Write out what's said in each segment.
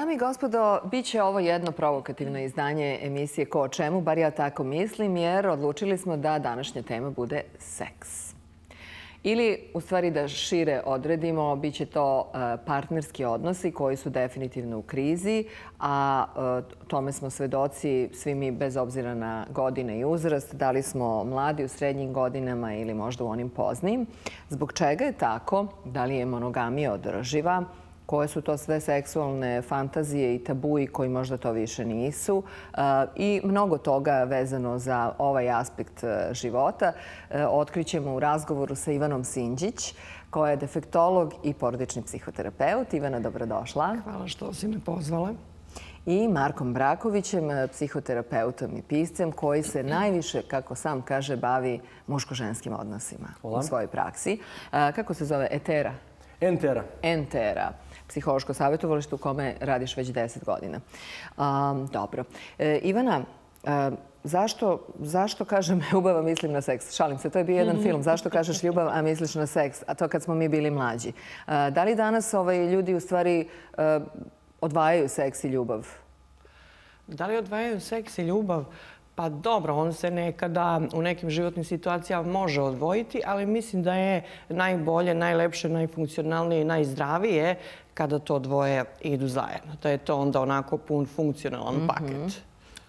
Dame i gospodo, bit će ovo jedno provokativno izdanje emisije Ko o čemu, bar ja tako mislim, jer odlučili smo da današnja tema bude seks. Ili, u stvari da šire odredimo, bit će to partnerski odnosi koji su definitivno u krizi, a tome smo svedoci svi mi bez obzira na godine i uzrast, da li smo mladi u srednjim godinama ili možda u onim poznijim. Zbog čega je tako? Da li je monogamija održiva? Koje su to sve seksualne fantazije i tabuji koji možda to više nisu i mnogo toga vezano za ovaj aspekt života otkrićemo u razgovoru sa Ivanom Sinđić, koja je defektolog i porodični psihoterapeut. Ivana, dobrodošla. Hvala što si me pozvala. I Markom Brakovićem, psihoterapeutom i piscem, koji se najviše, kako sam kaže, bavi muško-ženskim odnosima u svojoj praksi. Kako se zove? Etera? Entera. Entera. Psihološko savjetovalište u kome radiš već 10 godina. Dobro. Ivana, zašto kažem ljubav, a mislim na seks? Šalim se, to je bio jedan film. Zašto kažeš ljubav, a misliš na seks? A to kad smo mi bili mlađi. Da li danas ljudi u stvari odvajaju seks i ljubav? Da li odvajaju seks i ljubav? Pa dobro, on se nekada u nekim životnim situacijama može odvojiti, ali mislim da je najbolje, najlepše, najfunkcionalnije i najzdravije kada to dvoje idu zajedno. Da je to onda onako pun funkcionalan paket.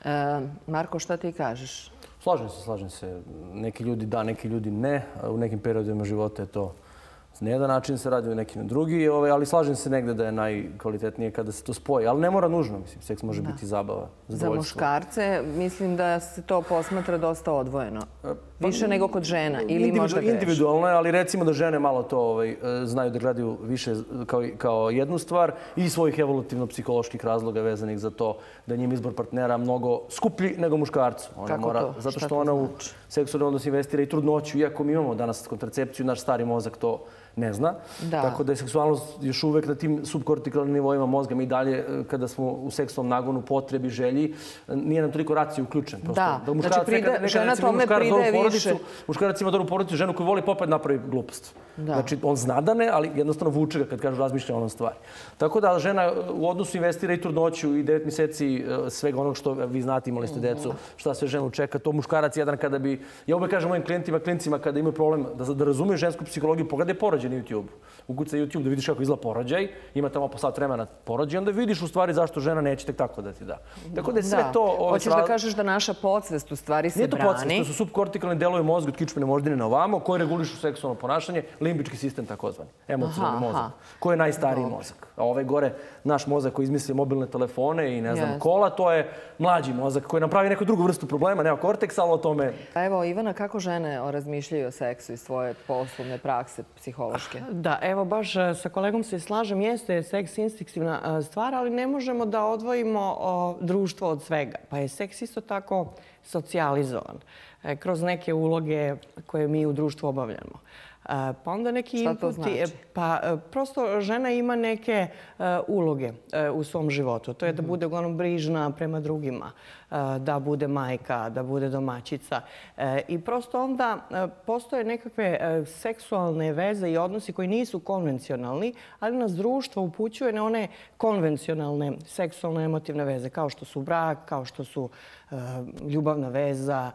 Marko, šta ti kažeš? Slažem se. Neki ljudi da, neki ljudi ne. U nekim periodima života je to na jedan način se radi, u nekim na drugi, ali slažem se negde da je najkvalitetnije kada se to spoji. Ali ne mora nužno, mislim. Seks može biti zabava, zadovoljstvo. Za muškarce mislim da se to posmatra dosta odvojeno. Više nego kod žena ili možda greš? Individualno je, ali recimo da žene malo to znaju da gledaju više kao jednu stvar i svojih evolutivno-psiholoških razloga vezanih za to da je njim izbor partnera mnogo skuplji nego muškarcu. Kako to? Zato što ona u seksualni odnos investira i trudnoću. Iako mi imamo danas kontracepciju, naš stari mozak to ne zna. Tako da je seksualnost još uvek na tim subkortikalnim nivoima mozga. Mi dalje, kada smo u seksualnom nagonu, potrebi, želji, nije nam toliko racija uključen. Da, znači žena tome pridaje više. Muškarac ima dobru porodicu, ženu koju voli popet napravi glupost. Znači, on zna da ne, ali jednostavno vuče ga kad kažu razmišlja o onom stvari. Tako da žena u odnosu investira i trudnoću i 9 mjeseci svega onog što vi znate, imali ste decu, šta sve ženu čeka. To muškarac jedan kada bi, ja uvek kažem mojim klijentima kada imaju problem da razumiju žensku psihologiju, pogledaj porođaj na YouTube. Ukucaj YouTube da vidiš kako izgleda porođaj, ima tamo po sat vremena porođaj, onda vidiš u stvari zašto žena neće tek tako da ti da. Tako da je sve to... Hoćeš da kažeš da naša podsvest u stvari se brani? Nije to podsvest, to su subkortikalni delovi mozga od kičmene moždine na ovamo, koji regulišu seksualno ponašanje, limbički sistem takozvani, emocionalni mozak, koji je najstariji mozak. A ovaj gore, naš mozak koji izmisli mobilne telefone i ne znam kola, to je mlađi mozak koji nam pravi neku drugu vrstu problema, nema korteksa, ali o tome... Evo, Ivana, kako žene razmišljaju o seksu iz svoje poslovne prakse psihološke? Da, evo, baš sa kolegom se slažem, jeste seks instinktivna stvar, ali ne možemo da odvojimo društvo od svega. Pa je seks isto tako socijalizovan kroz neke uloge koje mi u društvu obavljamo. Pa onda neki inputi... Šta to znači? Pa prosto žena ima neke uloge u svom životu. To je da bude uglavnom brižna prema drugima, da bude majka, da bude domaćica. I prosto onda postoje nekakve seksualne veze i odnosi koji nisu konvencionalni, ali nas društvo upućuje na one konvencionalne seksualne emotivne veze, kao što su brak, kao što su ljubavna veza.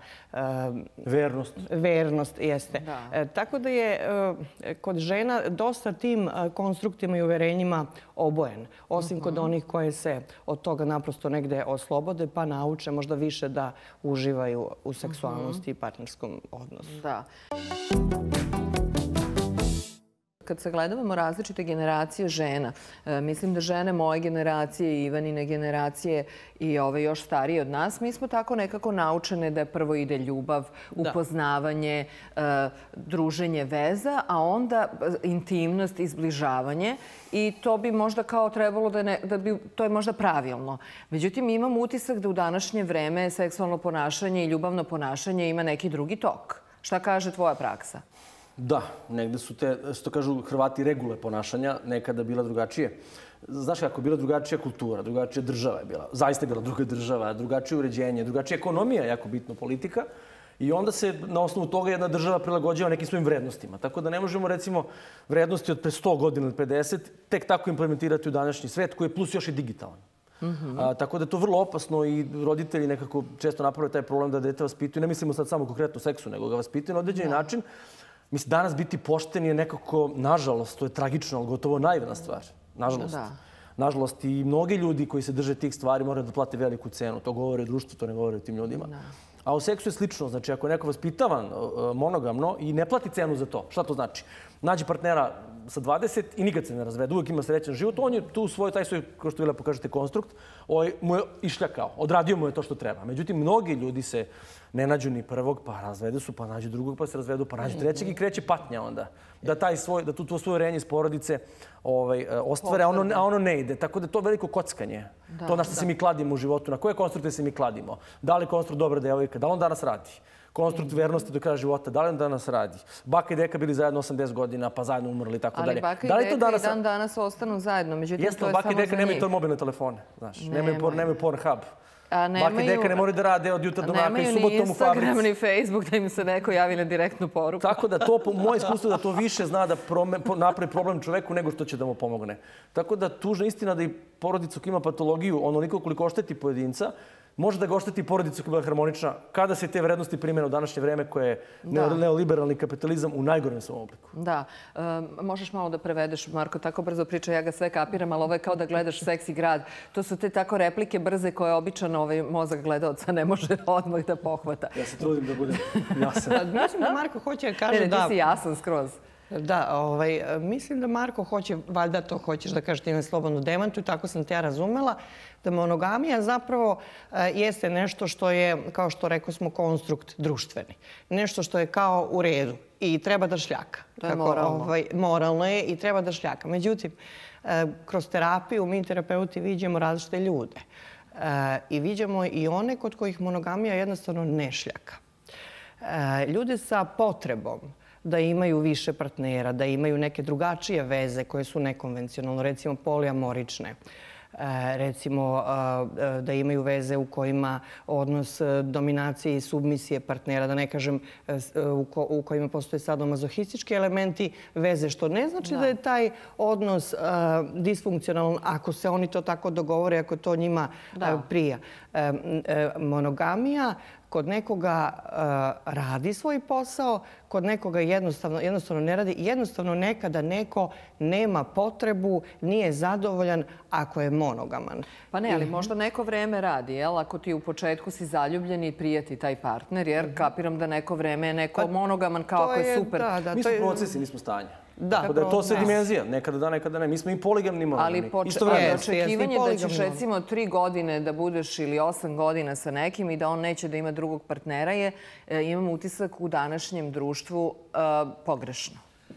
Vernost. Vernost, jeste. Tako da je kod žena dosta tim konstruktima i uverenjima obojen. Osim kod onih koje se od toga naprosto negde oslobode pa nauče možda više da uživaju u seksualnosti i partnerskom odnosu. Da. Kad sagledavamo različite generacije žena, mislim da žene moje generacije i Ivanine generacije i ove još starije od nas, mi smo tako nekako naučene da prvo ide ljubav, upoznavanje, druženje veza, a onda intimnost i zbližavanje. I to bi možda kao trebalo da bi, to je možda pravilno. Međutim, imam utisak da u današnje vreme seksualno ponašanje i ljubavno ponašanje ima neki drugi tok. Šta kaže tvoja praksa? Da, negde su te, što kažu Hrvati, regule ponašanja nekada bila drugačije. Znaš kako, bila drugačija kultura, drugačija država je bila. Zaista je bila druga država, drugačije uređenje, drugačija ekonomija, jako bitno, politika. I onda se na osnovu toga jedna država prilagođava nekim svojim vrednostima. Tako da ne možemo, recimo, vrednosti od pre 100 godina ili 50 tek tako implementirati u današnji svet koji je plus još i digitalan. Tako da je to vrlo opasno i roditelji nekako često naprave taj problem da dete vaspitaju. Ne mislimo sad samo konkretno o seksu, nego ga vaspitaju na određeni način. Mislim, danas biti pošten je nekako, nažalost, to je tragično, ali gotovo naivna stvar. Nažalost. Nažalost, i mnogi ljudi koji se drže tih stvari moraju da plate veliku cenu. To govore društvo, to ne govore tim ljudima. A u seksu je slično. Znači, ako je neko vaspitavan monogamno i ne plati cenu za to, šta to znači? Nađe partnera sa 20 i nikad se ne razvede, uvijek ima srećan život, on je tu taj svoj, kao što vi lepo kažete, konstrukt, mu je išljakao, odradio mu je to što treba. Međutim, mnogi ljudi se ne nađu ni prvog, pa razvedu su, pa nađu drugog, pa se razvedu, pa nađu trećeg i kreće patnja onda. Da tu svoje uverenje iz porodice ostvare, a ono ne ide. Tako da je to veliko kockanje. To na što se mi kladimo u životu, na koje konstrukte se mi kladimo. Da li konstrukt dobra devojka, da li on danas radi? Konstrukt vernosti do kraja života, da li on danas radi? Baka i deka bili zajedno 80 godina, pa zajedno umrli i tako dalje. Ali baka i deka i dan danas ostanu zajedno, međutim to je samo za njih. Baka i deka nemaju mobilne telefone, znaš, nemaju Pornhub. Baka i deka ne moraju da rade od jutra do mraka i subotom u fabrici. Nemaju ni Instagram, ni Facebook da im se neko javi na direktnu poruku. Tako da to, po moje iskustvo, da to više zna da napravi problem čoveku nego što će da mu pomogne. Tako da tužna istina da i porodica koja ima patologiju, onoliko koliko ošteti pojedinca, može da ga ošteti porodicu koja je harmonična kada se te vrednosti primene u današnje vreme koje je neoliberalni kapitalizam u najgorem svom obliku. Da. Možeš malo da prevedeš, Marko, tako brzo priča, ja ga sve kapiram, ali ovo je kao da gledaš Seksi grad. To su te tako replike brze koje običan mozak gledaoca ne može odmah da pohvata. Ja se trudim da budem jasan. Mislim da Marko hoće da kaže da... Ti si jasan skroz. Da, mislim da Marko hoće, valjda to hoćeš da kažeš, ti me slobodno demantuj, tako sam te ja razumela, da monogamija zapravo jeste nešto što je, kao što rekao smo, konstrukt društveni. Nešto što je kao u redu i treba da šljaka. To je moralno. Moralno je i treba da šljaka. Međutim, kroz terapiju mi terapeuti viđamo različite ljude. I viđamo i one kod kojih monogamija jednostavno ne šljaka. Ljude sa potrebom da imaju više partnera, da imaju neke drugačije veze koje su nekonvencionalno, recimo poliamorične. Recimo da imaju veze u kojima odnos dominacije i submisije partnera, da ne kažem u kojima postoje sadomazohistički elementi veze, što ne znači da je taj odnos disfunkcionalan ako se oni to tako dogovore, ako to njima prija. Monogamija kod nekoga radi svoj posao, kod nekoga jednostavno ne radi. Jednostavno nekada neko nema potrebu, nije zadovoljan ako je monogaman. Pa ne, ali možda neko vreme radi, jel? Ako ti u početku si zaljubljen i prijeti taj partner, jer kapiram da neko vreme je neko monogaman kao ako je super. Mi smo procesi, nismo stanje. Tako da je to sve dimenzija. Nekada da, nekada ne. Mi smo i poligamni, monogamni. Ali očekivanje da ćeš recimo 3 godine da budeš ili 8 godina sa nekim i da on neće da ima drugog partnera je, imam utisak, u današnjem društvu pogrešno.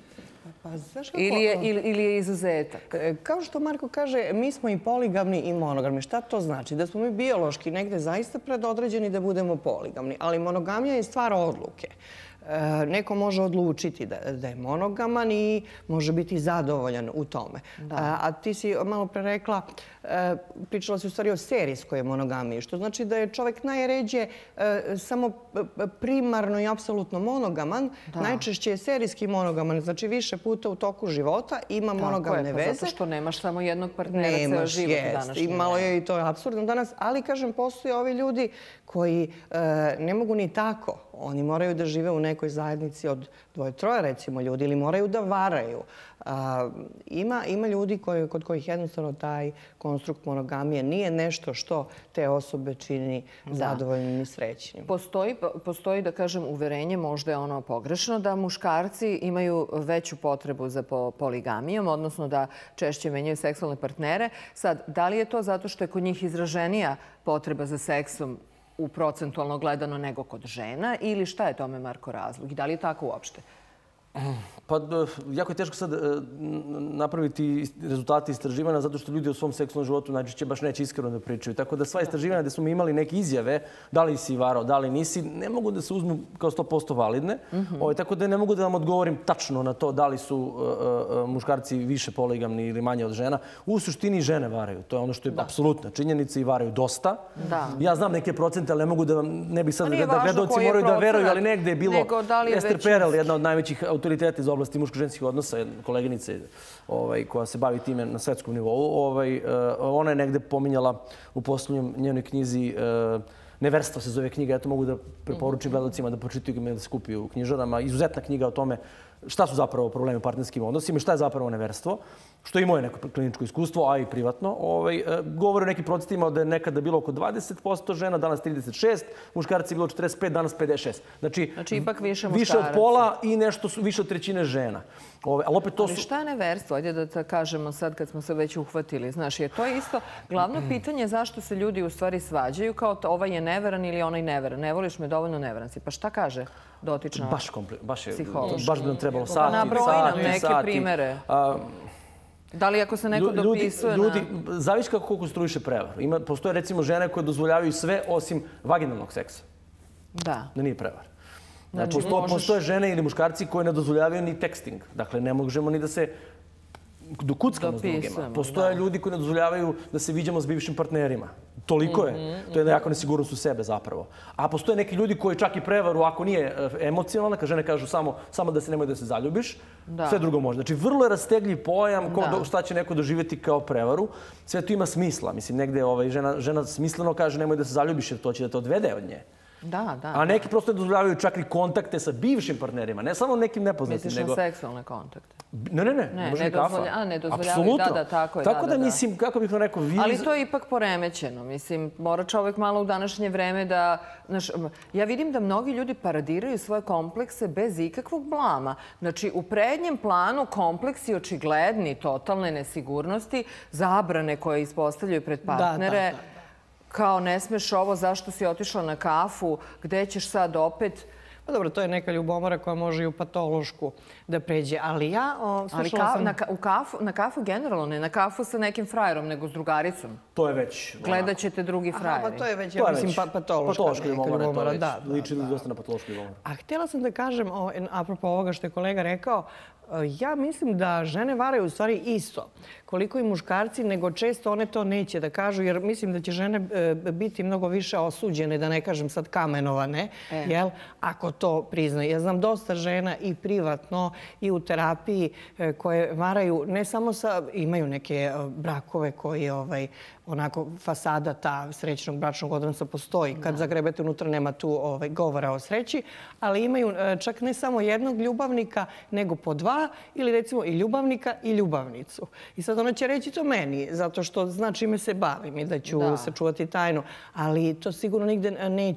Ili je izuzetak? Kao što Marko kaže, mi smo i poligamni i monogamni. Šta to znači? Da smo mi biološki negde zaista predodređeni da budemo poligamni. Ali monogamija je stvar odluke. Neko može odlučiti da je monogaman i može biti zadovoljan u tome. A ti si malo pre rekla, pričala si u stvari o serijskoj monogamiji, što znači da je čovjek najređe samo primarno i apsolutno monogaman. Najčešće je serijski monogaman, znači više puta u toku života ima monogamne veze. Zato što nemaš samo jednog partnera ceo život u današnje vreme. Malo je i to apsurdno danas, ali kažem, postoje ovi ljudi koji ne mogu ni tako. Oni moraju da žive u nekoj zajednici od 2-3 recimo ljudi ili moraju da varaju. Ima ljudi kod kojih jednostavno taj konstrukt monogamije nije nešto što te osobe čini zadovoljnim i srećnim. Postoji, da kažem, uverenje, možda je ono pogrešno, da muškarci imaju veću potrebu za poligamijom, odnosno da češće menjaju seksualne partnere. Sad, da li je to zato što je kod njih izraženija potreba za seksom u procentualno gledano nego kod žena ili šta je tome, Marko, razlog? I da li je tako uopšte? Pa jako je teško sad napraviti rezultate istraživanja zato što ljudi u svom seksualnom životu najčešće baš neće iskreno da pričaju. Tako da sva istraživanja gde smo mi imali neke izjave, da li si varao, da li nisi, ne mogu da se uzmu kao 100% validne. Tako da ne mogu da vam odgovorim tačno na to da li su muškarci više poligamni ili manje od žena. U suštini žene varaju. To je ono što je apsolutna činjenica i varaju dosta. Ja znam neke procente, ali ne mogu da vam, ne bih sad da gledalci moraju da veruju, ali negde je bilo Ester Perel, jedna od najvećih autoriteta iz oblasti muško-ženskih odnosa, koleginice koja se bavi time na svetskom nivou. Ona je negde pominjala u poslednjoj njenoj knjizi Neverstvo se zove knjiga. Ja to mogu da preporučim gledalcima da pročitaju i da se kupi u knjižarama. Izuzetna knjiga o tome šta su zapravo problemi u partnerskim odnosima i šta je zapravo neverstvo, što je i moje neko kliničko iskustvo, a i privatno. Govore o nekim procentima da je nekada bilo oko 20% žena, danas 36%, muškarci je bilo 45%, danas 56%. Znači ipak više muškaraca. Više od pola i nešto više od trećine žena. Ali šta je neverstvo? Ajde da kažemo sad kad smo se već uhvatili. Znaš, je to isto glavno pitanje zašto se ljudi u stvari svađaju kao ovaj je neveran ili onaj neveran. Ne voliš me, dovoljno neveran si. Pa šta kaže dotična psihološka? Baš bi nam trebalo sati. Nabroji nam neke primere. Da li ako se neko dopisuje na... Zavisi kako konstruiše prevar. Postoje recimo žene koje dozvoljavaju sve osim vaginalnog seksa. Da nije prevar. Postoje žene ili muškarci koji ne dozvoljavaju ni teksting. Dakle, ne možemo ni da se dokuckamo s drugima. Postoje ljudi koji ne dozvoljavaju da se viđamo s bivšim partnerima. Toliko je. To je jako nesigurnost u sebe zapravo. A postoje neki ljudi koji čak i prevaru, ako nije emocionalna, kad žene kažu samo da se nemoj da se zaljubiš, sve drugo može. Znači, vrlo je rastegljiv pojam šta će neko doživjeti kao prevaru. Sve to ima smisla. Mislim, negde žena smisleno kaže nemoj da se zaljubiš jer to će da te odvede od nje. A neki prosto ne dozvoljavaju čak i kontakte sa bivšim partnerima, ne samo nekim nepoznatim. Misliš na seksualne kontakte? Ne, može i kafa. Ne dozvoljavaju, da, tako je. Tako da mislim, kako bih to rekao... Ali to je ipak poremećeno. Mislim, mora čovjek malo u današnje vreme da... Ja vidim da mnogi ljudi paradiraju svoje komplekse bez ikakvog blama. Znači, u prednjem planu kompleksi očigledni, totalne nesigurnosti, zabrane koje ispostavljaju pred partnere. Kao ne smeš ovo, zašto si otišla na kafu, gde ćeš sad opet? Pa dobro, to je neka ljubomora koja može i u patološku da pređe. Ali ja slušala sam... Na kafu generalno, ne na kafu sa nekim frajerom, nego s drugaricom. To je već... Gledat ćete drugi frajeri. Pa to je već, ja mislim, patološka ljubomora. Da, liči dosta na patološku ljubomoru. A htjela sam da kažem, apropo ovoga što je kolega rekao, ja mislim da žene varaju u stvari isto koliko i muškarci, nego često one to neće da kažu, jer mislim da će žene biti mnogo više osuđene, da ne kažem sad kamenovane, ako to priznaju. Ja znam dosta žena i privatno i u terapiji koje varaju, ne samo imaju neke brakove koji onako fasada ta srećnog bračnog odnosa postoji. Kad zagrebete unutra nema tu govora o sreći, ali imaju čak ne samo jednog ljubavnika, nego po dva ili recimo i ljubavnika i ljubavnicu. I sad ona će reći to meni, zato što zna čime se bavim i da ću sačuvati tajnu, ali to sigurno nigde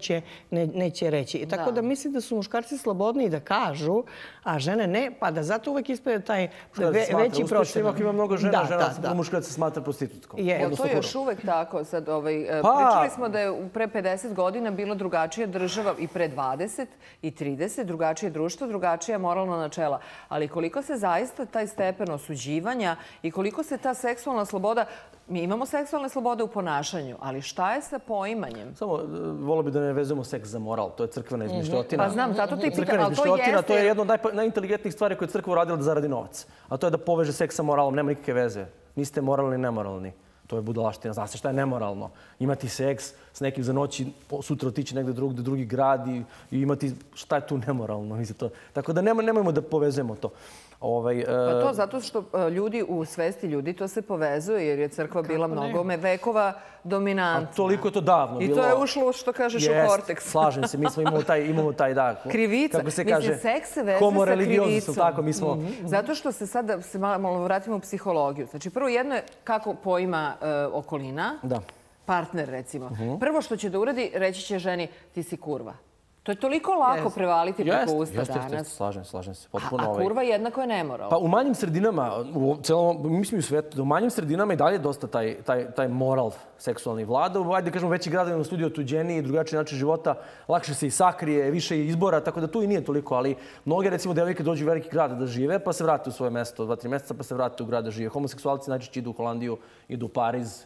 neće reći. Tako da mislim da su muškarci slobodniji da kažu, a žene ne, pa da zato uvek ispada taj veći procenat. Ako ima mnogo žena, muškarac se smatra prostitutkom. To je još uvek tako. Pričali smo da je pre 50 godina bila drugačija država i pre 20 i 30, drugačije društvo, drugačija moralna načela. Ali koliko se zaista taj stepen osuđivanja i koliko se ta seksualna sloboda... Mi imamo seksualne slobode u ponašanju, ali šta je sa poimanjem? Samo volio bi da ne vezujemo seks za moral. To je crkvena izmišljotina. Pa znam, zato ti pitam, ali to jeste... To je jedna od najinteligentnijih stvari koje je crkva uradila da zaradi novac. A to je da poveže seks sa moralom. Nema nikakve veze. Niste moralni, nemoralni. To je budalaština. Zna se šta je nemoralno. Imati seks s nekim za noći, sutra otići negde drugi grad i imati šta je tu nemoralno. Tako da nemojmo da povezujemo to. Pa to zato što ljudi u svesti ljudi to se povezuje jer je crkva bila mnogome vekova dominantna. A toliko je to davno bilo. I to je ušlo, što kažeš, u korteks. Slažem se. Mi smo imamo taj, krivica. Kako se kaže, seks se veze sa krivicom. Tako, mi smo... Zato što se sada malo vratimo u psihologiju. Znači, prvo jedno je kako poima okolina, partner recimo. Prvo što će da uradi, reći će ženi ti si kurva. To je toliko lako prevaliti preko usta danas. Slažem se. A kurva jednako je nemoral. Pa u manjim sredinama, mislim u svetu, da u manjim sredinama i dalje dosta taj moral seksualni vlada. Ajde da kažemo, veći gradovi su ljudi otuđeniji, drugačiji način života, lakše se i sakrije, više izbora, tako da tu i nije toliko. Ali mnoge, recimo, devojke dođu u veliki grad da žive, pa se vrate u svoje mesto 2-3 mjeseca, pa se vrate u grad da žive. Homoseksualci najčešće idu u Holandiju, idu u Pariz.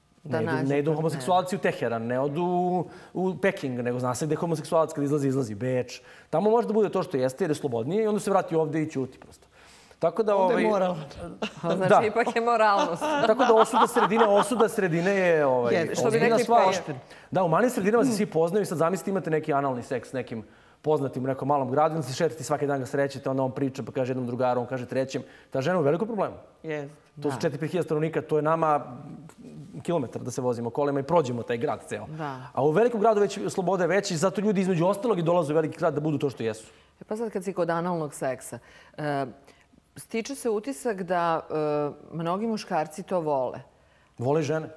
Ne idu homoseksualci u Teheran, ne odu u Peking, nego zna se gde je homoseksualac kad izlazi Beč. Tamo može da bude to što jeste jer je slobodnije i onda se vrati ovde i ćuti prosto. Tako da... Ovde je moral. Znači, ipak je moralnost. Tako da osuda sredine je... Što bi rekli pošten. Da, u malim sredinama se svi poznaju i sad zamislite imate neki analni seks s nekim poznatim u nekom malom gradu, se šetite svaki dan ga srećete, onda on priča, pa kaže jednom drugaru, on kaže trećem. Ta žena je u velikom problemu. To su 4.000 stanovnika, to je nama kilometar da se vozimo kolima i prođemo taj grad ceo. A u velikom gradu već sloboda je veća i zato ljudi između ostalog i dolaze u veliki grad da budu to što jesu. Pa sad kad si kod analnog seksa, stiče se utisak da mnogi muškarci to vole. Vole žene.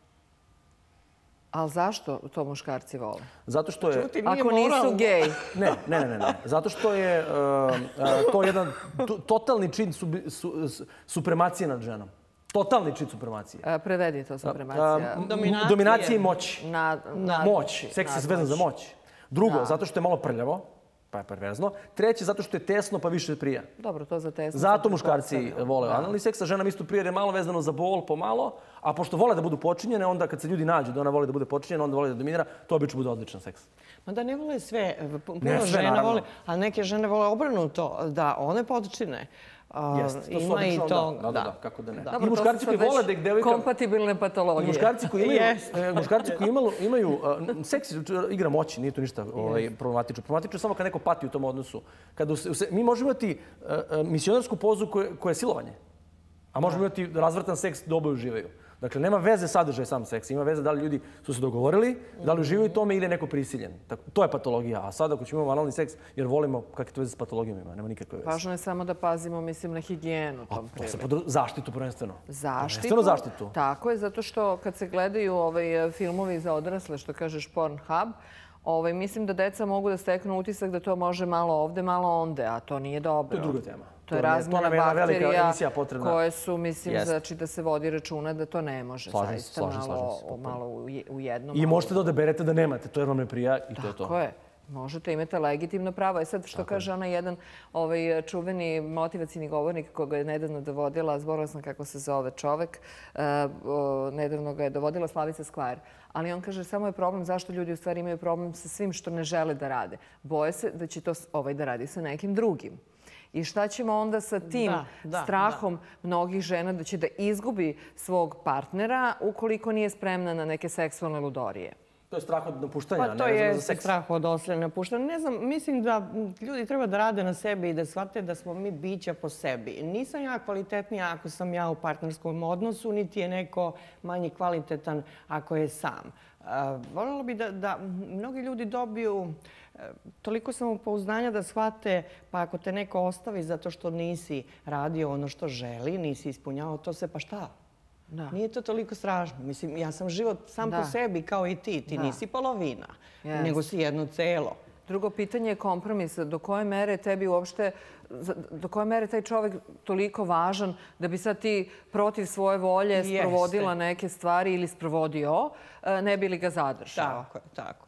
Ali zašto to muškarci vole? Zato što je... Ako nisu gej. Ne. Zato što je to jedan totalni čin supremacije nad ženom. Totalni čin supremacije. Prevedi to supremacija. Dominacija i moć. Moć. Seks je Nadmoć. vezan za moć. Drugo, zato što je malo prljavo, pa je perverzno. Treće, zato što je tesno, pa više prija. Dobro, to za tesno. Zato muškarci vole analni seks, a ženama isto prija jer je malo vezano za bol, pomalo. A pošto vole da budu počinjene, onda kad se ljudi nađu da ona voli da bude počinjena, onda vole da dominira, to obično bude odličan seks. Ma da ne vole sve. Puno žena vole, a neke žene vole obrnuto, da one počine. Jeste, to su obično, da, kako da ne. I muškarci koji vole da ih devojka... Kompatibilne patologije. I muškarci koji imaju seks igra moći, nije to ništa problematično. Problematično je samo kad neko pati u tom odnosu. Mi možemo imati misionarsku pozu koja je silovanje, a možemo imati razvrtan seks da oboje uživaju. Dakle, nema veze sadržaj sam seksa. Ima veze da li ljudi su se dogovorili, da li uživaju tome ili je neko prisiljen. To je patologija. A sad ako ćemo imati analni seks, jer volimo kakve to veze s patologijom ima, nema nikakve veze. Važno je samo da pazimo, mislim, na higijenu. Zaštitu prvenstveno. Zaštitu? Tako je, zato što kad se gledaju filmovi za odrasle, što kažeš Pornhub, mislim da deca mogu da steknu utisak da to može malo ovde, malo onde, a to nije dobro. To je druga tema. To je razmjena bakterija koje su, mislim, znači da se vodi računa da to ne može. Zaista malo u jednom. I možete da odaberete da nemate, to jer vam ne prija i to je to. Tako je. Možete, imate legitimno pravo. I sad što kaže ona jedan čuveni motivacijni govornik koga je nedavno dovodila, zborila sam kako se zove čovek, nedavno ga je dovodila Slavica Skvar. Ali on kaže samo je problem zašto ljudi u stvari imaju problem sa svim što ne žele da rade. Boje se da će to da radi sa nekim drugim. I šta ćemo onda sa tim strahom mnogih žena da će da izgubi svog partnera ukoliko nije spremna na neke seksualne ludorije? To je strah od napuštanja, ne vezano za seks. Strah od oslja napuštanja. Ne znam, mislim da ljudi treba da rade na sebi i da shvate da smo mi bića po sebi. Nisam ja kvalitetnija ako sam ja u partnerskom odnosu, niti je neko manji kvalitetan ako je sam. Voljela bi da mnogi ljudi dobiju toliko samopouzdanja da shvate, pa ako te neko ostavi zato što nisi radio ono što želi, nisi ispunjavao to sve, pa šta? Nije to toliko strašno. Mislim, ja sam život sam po sebi kao i ti. Ti nisi polovina, nego si jedno celo. Drugo pitanje je kompromis. Do koje mere tebi uopšte, do koje mere taj čovjek toliko važan da bi sad ti protiv svoje volje sprovodila neke stvari ili sprovodio, ne bi li ga zadržao? Tako je.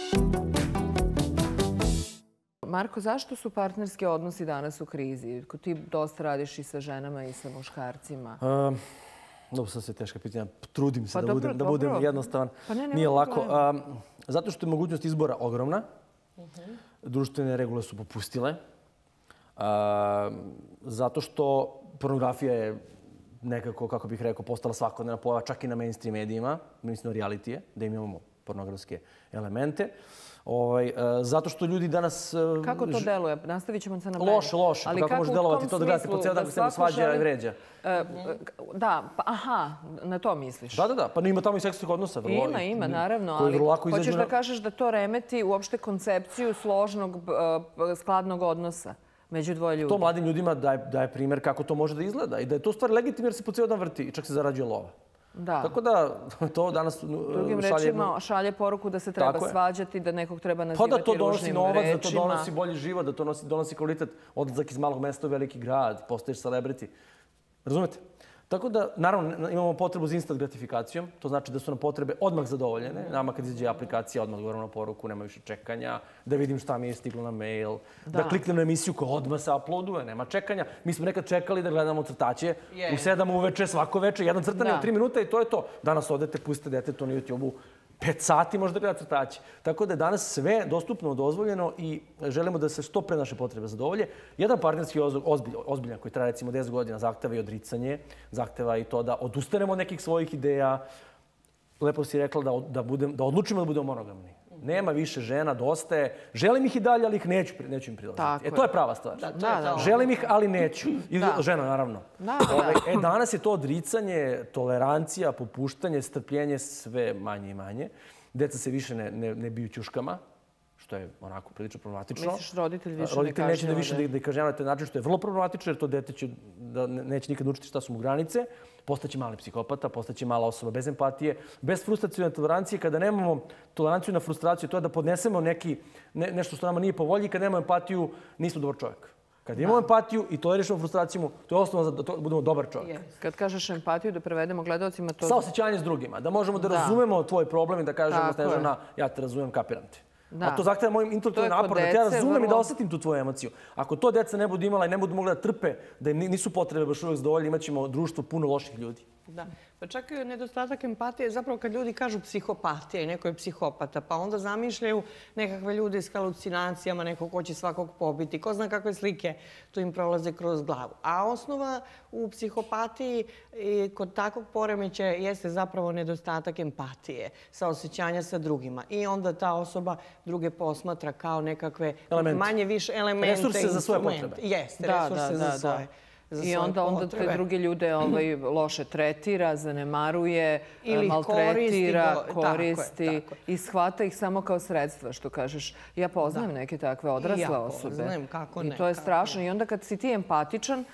Marko, zašto su partnerski odnosi danas u krizi? Ti dosta radiš i sa ženama i sa muškarcima. Dobro, sad sve teška pitanja. Trudim se da budem jednostavan. Nije lako. Zato što je mogućnost izbora ogromna. Društvene regule su popustile. Zato što pornografija je nekako, kako bih rekao, postala svakodnevna pojava, čak i na mainstream medijima, mislim na realitije, da imamo pornografske elemente. Zato što ljudi danas... Kako to deluje? Nastavit ćemo se na meni. Loše. Kako može delovati to da gledate po cijel dan se svađa i vređa? Da, aha, na to misliš. Da. Pa ima tamo i seksualnih odnosa. Ima, naravno. Ali hoćeš da kažeš da to remeti uopšte koncepciju složnog, skladnog odnosa među dvoje ljudi? To mladim ljudima daje primjer kako to može da izgleda i da je to stvar legitimno jer se po cijel dan vrti i čak se zarađuje lova. Tako da to danas drugim rečima šalje poruku da se treba svađati, da nekog treba nazivati ružnim rečima. Pa da to donosi novac, da to donosi bolji život, da to donosi kvalitet, odlazak iz malog mesta u veliki grad, postaješ celebrity. Razumete? Tako da, naravno, imamo potrebu za instant gratifikacijom. To znači da su nam potrebe odmah zadovoljene. Nama kad izađe aplikacija, odmah govorimo na poruku, nema više čekanja, da vidim šta mi je stiglo na mail, da kliknem na emisiju koja odmah se uploaduje, nema čekanja. Mi smo nekad čekali da gledamo crtaće u 7 uveče, svako veče, jedan crtan je u 3 minuta i to je to. Danas odete, pustite detetu na YouTube-u, 5 sati možda gleda crtaće. Tako da je danas sve dostupno, dozvoljeno i želimo da se što pre naše potrebe zadovolje. Jedan partnerski ozbiljan koji traje recimo 10 godina zahteva i odricanje, zahteva i to da odustanemo od nekih svojih ideja. Lepo si rekla da odlučimo da budemo monogamni. Nema više žena, dosta je. Želim ih i dalje, ali ih neću im prilaziti. To je prava stvar. Želim ih, ali neću. I žena, naravno. Danas je to odricanje, tolerancija, popuštanje, strpljenje sve manje i manje. Deca se više ne biju ćuškama, što je onako prilično problematično. Misliš, roditelj više roditelj neće da više da kažnjava na taj način, što je vrlo problematično, jer to dete će neće nikad učiti šta su mu granice, postaće mali psihopata, postaće mala osoba bez empatije, bez frustracijne tolerancije. Kada nemamo toleranciju na frustraciju, to je da podnesemo nešto što nama nije po volji, kad nemamo empatiju, nismo dobar čovjek. Kad imamo empatiju i tolerišemo frustraciju, to je osnova da budemo dobar čovjek. Kad kažeš empatiju, da prevedemo gledalcima to... Saosećanje s drugima, da možemo da razumemo tvoj problem i da kažemo, Snežana, ja te razumem, kapiram te. A to zahteva moj intelektualni napor, da te ja razumem i da osjetim tu tvoju emociju. Ako to deca ne budu imala i ne budu mogli da trpe, da im nisu potrebe baš uvijek zadovoljne, imat ćemo društvo puno loših ljudi. Da. Pa čak i nedostatak empatije, zapravo kad ljudi kažu psihopatija i neko je psihopata, pa onda zamišljaju nekakve ljude s halucinacijama, neko ko će svakog pobiti, ko zna kakve slike to im prolaze kroz glavu. A osnova u psihopatiji kod takvog poremećaja jeste zapravo nedostatak empatije, saosećanja sa drugima. I onda ta osoba druge posmatra kao nekakve manje više elemente. Resurse za svoje potrebe. Jeste, resurse za svoje. I onda te druge ljude loše tretira, zanemaruje, maltretira, koristi i shvata ih samo kao sredstva, što kažeš. Ja poznajem neke takve odrasle osobe. Poznajem, kako ne. I to je strašno. I onda kad si ti empatičan,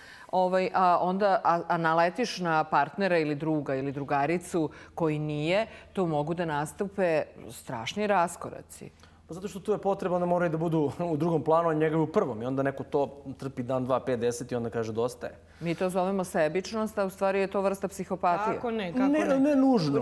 a naletiš na partnera ili druga ili drugaricu koji nije, to mogu da nastupe strašni raskoraci. Pa zato što tu je potreba da moraju da budu u drugom planu, a njega je u prvom. I onda neko to trpi dan, 2, 5, 10 i onda kaže dosta je. Mi to zovemo sebičnost, a u stvari je to vrsta psihopatije. Kako ne? Ne nužno.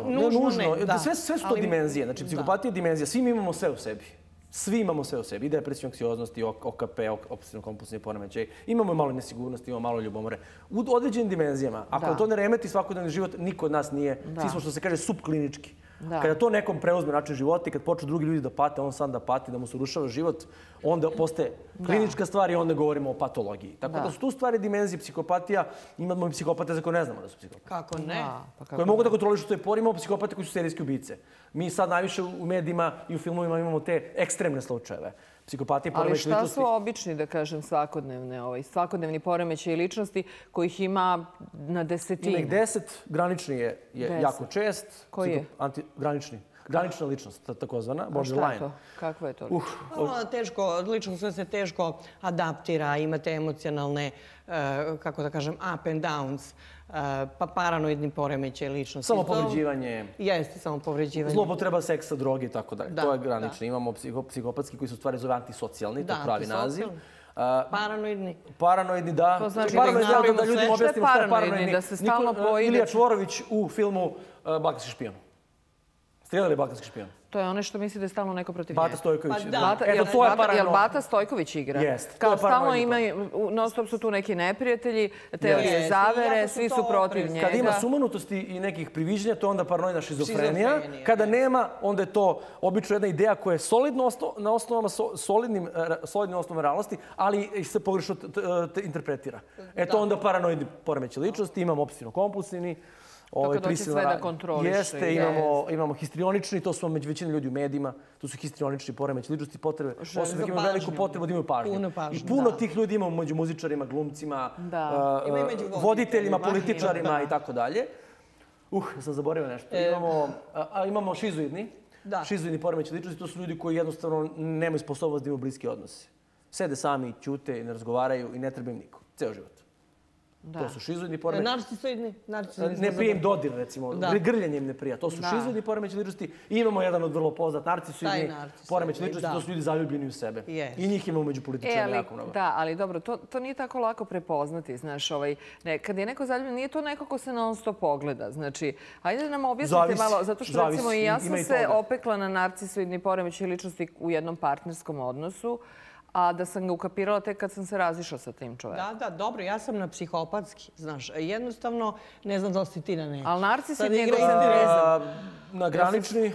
Sve su to dimenzije. Znači, psihopatija je dimenzija. Svi mi imamo sve u sebi. Svi imamo sve u sebi. I depresiju, anksioznost, i OKP, obsesivno-kompulsivni poremećaj. Imamo malo nesigurnosti, imamo malo ljubomore. U određenim dimenzijama. Ako to ne remeti svakodnevni život, niko od nas nije. Svi smo, što se kaže, subklinički. Kada to nekom preuzme način života i kad počnu drugi ljudi da pate, on sam da pati, da mu se urušava život, onda postaje klinička stvar i onda govorimo o patologiji. Tako da su tu stvari dimenzije psihopatija. Imamo i psihopate za koje ne znamo da su psihopate. Kako ne? Koje mogu da kontrolišu te pore. Imamo psihopate koji su serijski ubice. Mi sad najviše u medijima i u filmovima imamo te ekstremne slučajeve. Ali šta su obični, da kažem, svakodnevni poremećaji ličnosti kojih ima na desetine? Ima ih 10. Granični je jako čest. Koji je? Granična ličnost, takozvana, borderline. A šta je to? Kakva je to ličnost? Ličnost sve se teško adaptira, imate emocionalne, kako da kažem, up and downs, pa paranoidni poremećaj ličnosti. Samopovređivanje. Jeste, samopovređivanje. Zlopotreba seksa, droge i tako dalje. To je granični. Imamo psihopatski koji su stvari zove antisocijalni, to je pravi naziv. Paranoidni. Paranoidni, da. To znači da ljudima objasnimo što je paranoidni, da se stalno poide. Ilija Čvorović u filmu Balkanski špion. Ste gledali Balkanski špion? To je ono što misli da je stalno neko protiv njega. Bata Stojković. Jel Bata Stojković igra? Jeste. Kao stalno ima, non stop su tu neki neprijatelji, teorije zavere, svi su protiv njega. Kada ima sumanutosti i nekih priviđenja, to je onda paranoidna šizofrenija. Kada nema, onda je to obično jedna ideja koja je solidna na osnovama, solidnim osnovama realnosti, ali se pogrešno interpretira. Eto onda paranoidni poremećaj ličnosti, imamo obsesivno-kompulsivni. Kako doći sve da kontroliše. Jeste, imamo histrionični, to su među većina ljudi u medijima, to su histrionični poremeći ličnosti, potrebe. Osobe koje imaju veliku potrebu da imaju pažnju. I puno tih ljudi imamo među muzičarima, glumcima, voditeljima, političarima i tako dalje. Sam zaboravio nešto. Imamo šizoidni poremeći ličnosti, to su ljudi koji jednostavno nemaju sposobnost da imaju bliski odnose. Sede sami, ćute, ne razgovaraju i ne treba im niko. Ceo život. To su šizoidni poremeći. Narcisoidni? Ne prije im dodir, recimo. Grljenje im ne prija. To su šizoidni poremeći ličnosti. I imamo jedan od vrlo poznat narcisoidni poremeći ličnosti. To su ljudi zaljubljeni u sebe. I njih imamo među političarima jako mnogo. Da, ali dobro, to nije tako lako prepoznati. Znaš, kad je neko zaljubljen, nije to neko ko se non stop pogleda. Znači, hajde da nam objasnite malo, zato što recimo i ja sam se opekla na narcisoidni poremeći ličnosti u jednom partnerskom odnosu, a da sam ga ukapirala tek kad sam se razišla sa tim čovekom. Da, dobro, ja sam na psihopatski, znaš. Jednostavno, ne znam da li si ti na neki. Ali narcisid njegov sam ne znam. Na granični,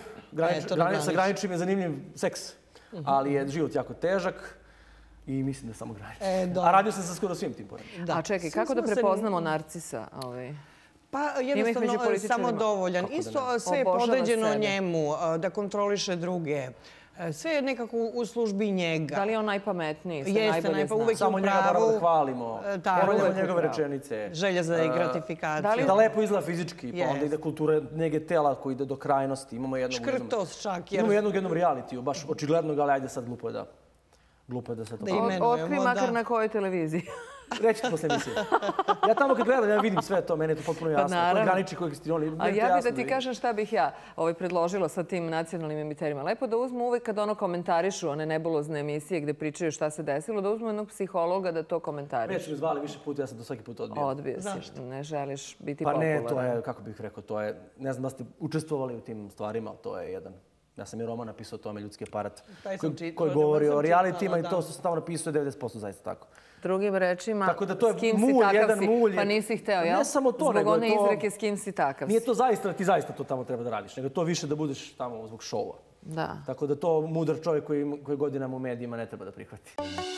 sa graničnim je zanimljiv seks, ali je život jako težak i mislim da je samo granični. A radio sam sa skoro svim tim poremećima. A čekaj, kako da prepoznamo narcisa? Pa jednostavno samodovoljan. Isto sve je podređeno njemu, da kontroliše druge. Sve je nekako u službi njega. Da li je on najpametniji? Jeste, uvek samo njega moramo da hvalimo. Hvalimo njegove rečenice. Želja za gratifikacijom. Da lepo izgleda fizički, pa onda ide kultura njege tela koji ide do krajnosti. Škrtos čak. Imamo jednom realitiju, baš očigledno ga, ali ajde sad glupo je da se to imenujemo. Otkri makar na kojoj televiziji. Reći posle emisije. Ja tamo kad gledam, ja vidim sve to, meni je to potpuno jasno. Koji graniči, koji stiloni. A ja bih da ti kažem šta bih ja predložila sa tim nacionalnim emiterima. Lepo da uzmu uvek kad ono komentarišu, one nebulozne emisije gde pričaju šta se desilo, da uzmu jednog psihologa da to komentarišu. Već me zvali više puta, ja sam to svaki put odbio. Odbio si, ne želiš biti popularan. Pa ne, to je, kako bih rekao, to je, ne znam da ste učestvovali u tim stvarima, ali to je jedan. Ja sam i roman napisao o tome, Ljudski aparat, koji govori o realitima i to što sam tamo napisao je 90% zaista tako. Drugim rečima, s kim si takav si, pa nisi hteo, jel? Ne samo to, nego je to... Zbog one izreke s kim si takav si. Nije to zaista da ti zaista to tamo treba da radiš, nego to više da budeš tamo zbog šova. Da. Tako da to mudar čovjek koji godinama u medijima ne treba da prihvati.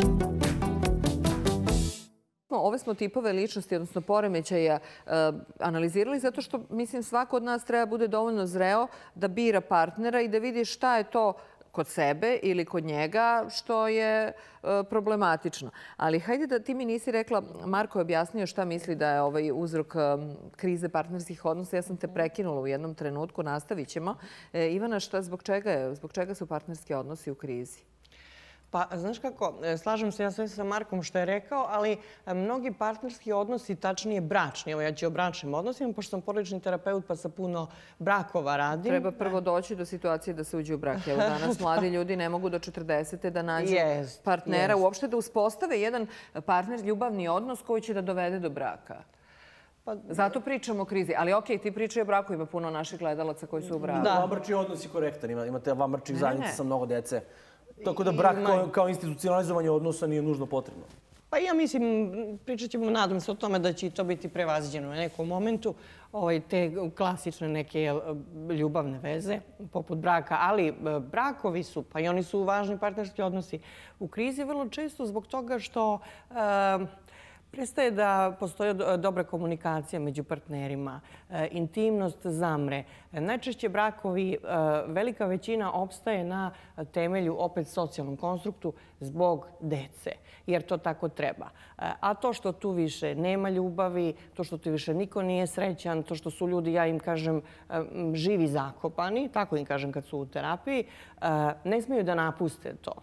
Ove smo tipove ličnosti, odnosno poremećaja, analizirali zato što, mislim, svako od nas treba bude dovoljno zreo da bira partnera i da vidi šta je to kod sebe ili kod njega što je problematično. Ali hajde da ti mi nisi rekla, Marko je objasnio šta misli da je ovaj uzrok krize partnerskih odnosa. Ja sam te prekinula u jednom trenutku, nastavit ćemo. Ivana, zbog čega su partnerski odnosi u krizi? Pa, znaš kako, slažem se ja sve sa Markom što je rekao, ali mnogi partnerski odnosi, tačnije bračni, evo ja ću o bračnim odnosima, pošto sam porodični terapeut pa sa puno brakova radim. Treba prvo doći do situacije da se uđe u brak. Evo danas mladi ljudi ne mogu do 40. da nađu partnera, uopšte da uspostave jedan partner, ljubavni odnos koji će da dovede do braka. Zato pričamo o krizi. Ali okej, ti pričaj o braku, ima puno naših gledalaca koji su u braku. Vanbračni odnos je korektan, imate vanbračnih zajednica sa mnogo dece. Tako da brak kao institucionalizovanje odnosa nije nužno potrebno. Pa ja mislim, pričat ćemo, nadam se o tome da će to biti prevaziđeno u nekom momentu. Te klasične neke ljubavne veze, poput braka, ali brakovi su, pa i oni su važni partnerski odnosi u krizi vrlo često zbog toga što prestaje da postoji dobra komunikacija među partnerima, intimnost zamre. Najčešće brakovi, velika većina opstaje na temelju, opet socijalnom konstruktu, zbog dece, jer to tako treba. A to što tu više nema ljubavi, to što tu više niko nije srećan, to što su ljudi, ja im kažem, živi zakopani, tako im kažem kad su u terapiji, ne smeju da napuste to.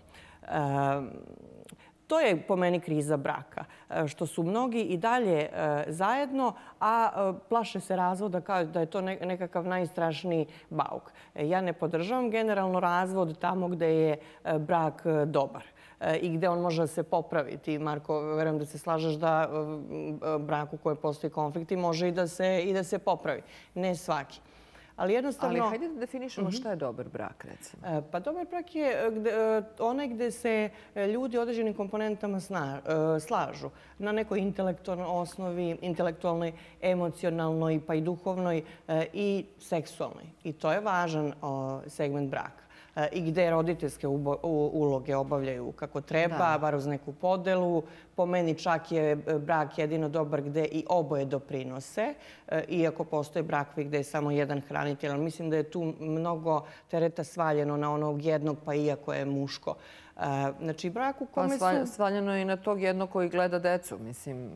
To je po meni kriza braka, što su mnogi i dalje zajedno, a plaše se razvoda kao da je to nekakav najstrašniji bauk. Ja ne podržavam generalno razvod tamo gde je brak dobar i gde on može da se popraviti. Marko, verujem da se slažeš da brak u kojem postoji konflikti može i da se popravi. Ne svaki. Ali hajde da definišemo šta je dobar brak, recimo. Pa dobar brak je onaj gde se ljudi određenim komponentama slažu. Na nekoj intelektualnoj osnovi, intelektualnoj, emocionalnoj, pa i duhovnoj i seksualnoj. I to je važan segment braka. I gde roditeljske uloge obavljaju kako treba, bar uz neku podelu. Po meni čak je brak jedino dobar gde i oboje doprinose, iako postoje brakovi gde je samo jedan hranitelj. Ali mislim da je tu mnogo tereta svaljeno na onog jednog, pa iako je muško. Znači, brak u kome su... Svaljeno je i na tog jednog koji gleda decu, mislim...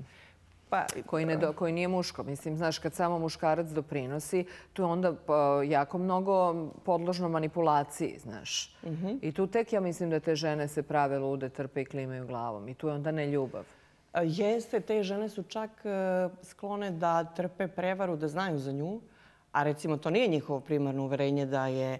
koji nije muško. Mislim, znaš, kad samo muškarac doprinosi, tu je onda jako mnogo podložno manipulaciji, znaš. I tu tek ja mislim da te žene se prave lude, trpe i klimaju glavom. I tu je onda neljubav. Jeste, te žene su čak sklone da trpe prevaru, da znaju za nju, a recimo to nije njihovo primarno uverenje da je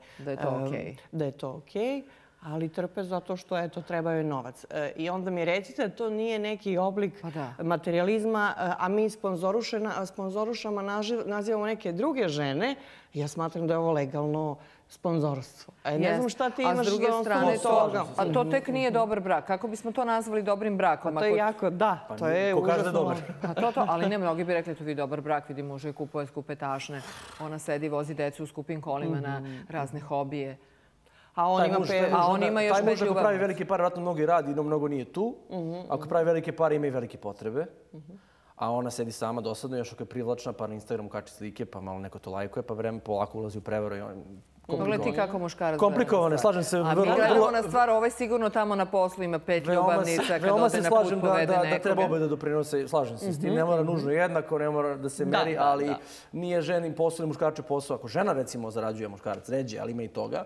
to okej. Ali trpe zato što, eto, trebaju novac. I onda mi recite da to nije neki oblik materializma, a mi sponzorušama nazivamo neke druge žene. Ja smatram da je ovo legalno sponzorstvo. Ne znam šta ti imaš za toga. A to tek nije dobar brak. Kako bismo to nazvali dobrim brakom? To je jako, da. To je užasno. Ali ne, mnogi bi rekli to vi dobar brak. Vidi, muže kupuje skupe tašne. Ona sedi, vozi decu u skupim kolima na razne hobije. A on ima još taj muž ako pravi velike pare, vratno mnogo i radi, no mnogo nije tu. Ako pravi velike pare, ima i velike potrebe. A ona sedi sama dosadno, još ako je privlačna, pa na Instagramu kači slike, pa malo neko to lajkuje, pa vreme polako ulazi u prevaru i Pogledaj ti kako muškarac komplikovane, slažem se. A mi gledamo na stvar, ovaj sigurno tamo na poslu ima 5 ljubavnica kad ode na put povede nekoga. Da treba obe da doprinose, slažem se s tim. Ne mora nužno jednako, ne mora da se meri, ali nije ženin posao ili muškarčev posao. Ako žena recimo zarađuje, muškarac ređe, ali ima i toga,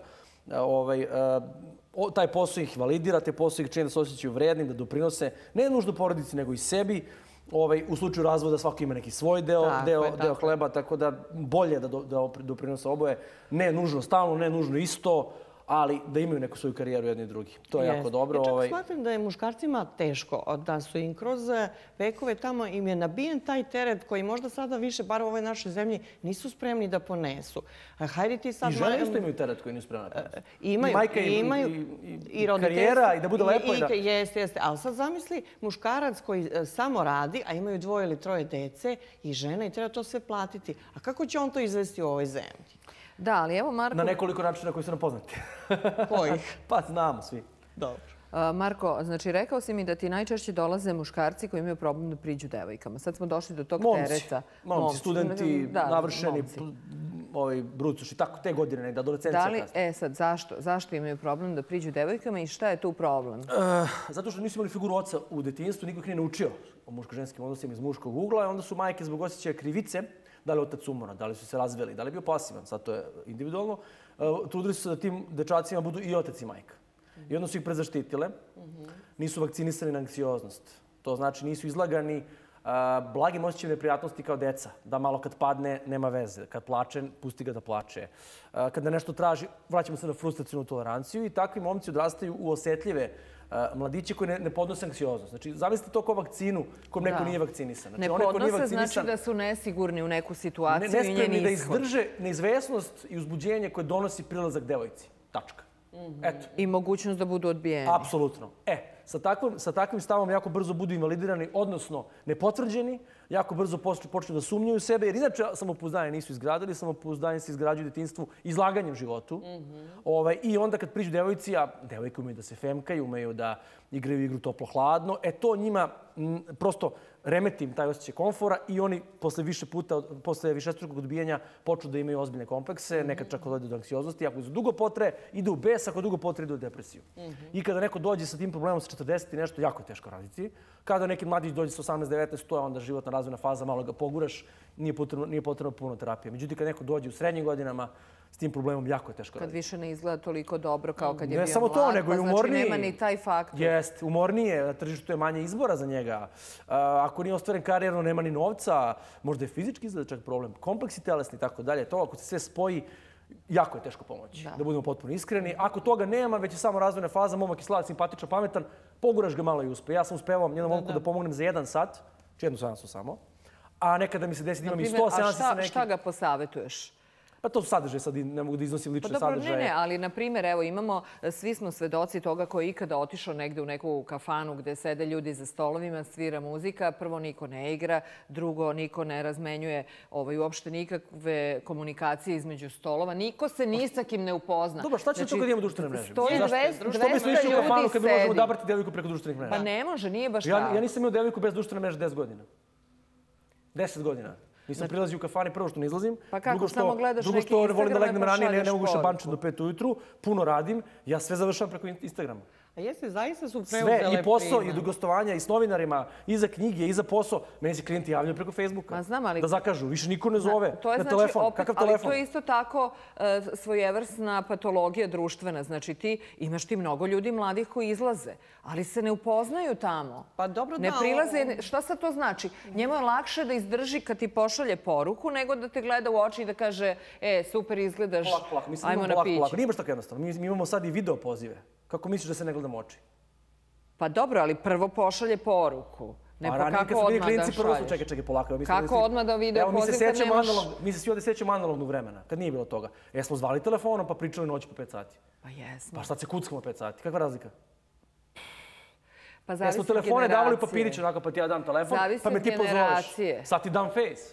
taj posao ih validira, taj posao ih čini da se osjećaju vrednim, da doprinose ne nužno porodici, nego i sebi. U slučaju razvoda svako ima neki svoj deo hleba, tako da bolje da doprinose oboje. Ne nužno stalno, ne nužno isto, ali da imaju neku svoju karijeru jedni i drugi. To je jako dobro. Ja čak smatram da je muškarcima teško, da su im kroz vekove tamo im je nabijen taj teret koji možda sada više, bar u ovoj našoj zemlji, nisu spremni da ponesu. Hajde ti sad... I žene isto imaju teret koji nisu spremni da ponesu. Imaju. I karijera, i da bude lepo. Jeste. Ali sad zamisli muškarac koji samo radi, a imaju 2 ili 3 dece i žena i treba to sve platiti. A kako će on to izvesti u ovoj zemlji? Da, ali evo Marko... Na nekoliko načina koji su nam poznati. Kojih? Pa znamo svi. Dobro. Marko, znači rekao si mi da ti najčešće dolaze muškarci koji imaju problem da priđu devojkama. Sad smo došli do tog tereta. Momci, studenti, navršeni, brucuši, tako te godine, adolescencija kasnije. Sad, zašto imaju problem da priđu devojkama i šta je tu problem? Zato što nisu imali figuru oca u detinjstvu, niko ih nije naučio o muško-ženskim odnosima iz muškog ugla, i onda su majke zbog osjećaja krivice, da li je otac umora, da li su se razveli, da li je bio pasivan, sad to je individualno, trudili su se da tim dečacima budu i otac i majka. I onda su ih prezaštitile, nisu vakcinisani na anksioznost. To znači nisu izlagani blagim osjećajem neprijatnosti kao deca. Da malo kad padne, nema veze. Kad plače, pusti ga da plače. Kada nešto traži, vraćamo se na frustracijnu toleranciju i takvi momci odrastaju u osetljive mladiće koji ne podnose anksioznost. Znači, zamislite to kao vakcinu kojom neko nije vakcinisan. Ne podnose znači da su nesigurni u neku situaciju i njen ishod. Nespremni da izdrže neizvesnost i uzbuđenje koje donosi prilazak devojci. Tačka. I mogućnost da budu odbijeni. Apsolutno. Sa takvim stavom jako brzo budu invalidirani, odnosno nepotvrđeni, jako brzo počnu da sumnjaju u sebe, jer inače samopouzdanje nisu izgradili, samopouzdanje se izgrađuju u detinjstvu izlaganjem životu. I onda kad priđu devojci, a devojke umeju da se femkaju, umeju da igraju igru toplo-hladno, to njima prosto remeti im taj osjećaj komfora i oni posle višestrukog odbijanja počnu da imaju ozbiljne komplekse, nekad čak dođe do anksioznosti. Ako dugo potraje, ide u bes, ako dugo potraje, ide u depresiju. I kada neko dođe sa tim problemom sa 40 i nešto, jako je teško raditi. Kada neki mladić dođe sa 18-19, to je onda životna razvojna faza, malo ga poguraš, nije potrebno puno terapije. Međutim, kad neko dođe u srednjim godinama, s tim problemom jako je teško raditi. Kad više ne izgleda toliko dobro kao kad je bio mlad, ne samo to, nego i umorniji. Znači nema ni taj faktor. Jest, umornije, na tržištu je manje izbora za njega. Ako nije ostvaren karijerno, nema ni novca, možda je fizički izgleda čak problem, kompleksi telesni i tako dalje. To ako se sve spoji, jako je teško pomoći, da budemo potpuno iskreni. Ako toga nema, već je samo razvojna faza, momak je sladak, simpatičan, pametan, poguraš ga malo i uspe. Ja sam uspevao jednom momku da pomognem za 1 sat, jednu seansu samo, a nekada mi se desi da imam i 100 seansi sa nekim. A šta ga posavetuješ? Pa to su sadržaje, sad ne mogu da iznosim lične sadržaje. Ne, ali na primjer, evo imamo, svi smo svedoci toga ko je ikada otišao negde u neku kafanu gde sede ljudi za stolovima, svira muzika, prvo niko ne igra, drugo niko ne razmenjuje uopšte nikakve komunikacije između stolova, niko se ni sa kim ne upozna. Dobro, šta će to kad imamo društvene mreže? Stoji 200 ljudi sedi. Što bismo išli u kafanu kad mi možemo odabrati devojku preko društvenih mreža? Pa ne može, nije baš tako. Ja nisam imao devojku bez društvene mreže 10 godina. 10 godina. Nisam prilazio u kafani, prvo što ne izlazim, drugo što volim da legnem ranije, ne mogu više bančiti do 5 ujutru, puno radim, ja sve završavam preko Instagrama. A jeste, zaista su preuzele sve, i posao, i do gostovanja, i s novinarima, i za knjige, i za posao. Meni se klijenti javljaju preko Facebooka. Da zakažu, više niko ne zove na telefon. Kakav telefon? Ali to je isto tako svojevrsna patologija društvena. Znači imaš ti mnogo ljudi mladih koji izlaze, ali se ne upoznaju tamo. Pa dobro da... Ne prilaze. Šta sad to znači? Njemu je lakše da izdrži kad ti pošalje poruku, nego da te gleda u oči i da kaže super izgledaš, ajmo na piće. Nije baš tako jednostavno. Mi imamo sad i video pozive. Kako misliš da se ne gledam oči? Pa dobro, ali prvo pošalje poruku. Ne, pa kako odmah da šalješ? Čekaj, polako. Kako odmah da video poziv kad nemaš... Mi se svi ovdje sećamo analognog vremena, kad nije bilo toga. Smo zvali telefonom pa pričali noć po 5 sati. Pa jesmo. Pa sad se kuckamo 5 sati. Kakva razlika? Pa zavisi od generacije. Telefone davali papiriće, onako pa ti ja dam telefon, pa me ti pozoveš. Sad ti dam face.